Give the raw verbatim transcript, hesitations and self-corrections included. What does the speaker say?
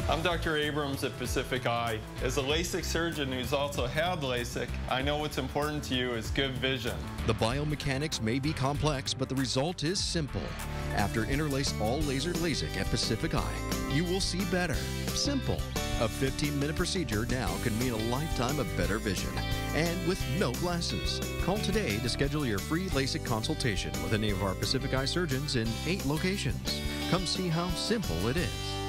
I'm Doctor Abrams at Pacific Eye. As a LASIK surgeon who's also had LASIK, I know what's important to you is good vision. The biomechanics may be complex, but the result is simple. After interlace all laser LASIK at Pacific Eye, you will see better. Simple. A fifteen minute procedure now can mean a lifetime of better vision. And with no glasses. Call today to schedule your free LASIK consultation with any of our Pacific Eye surgeons in eight locations. Come see how simple it is.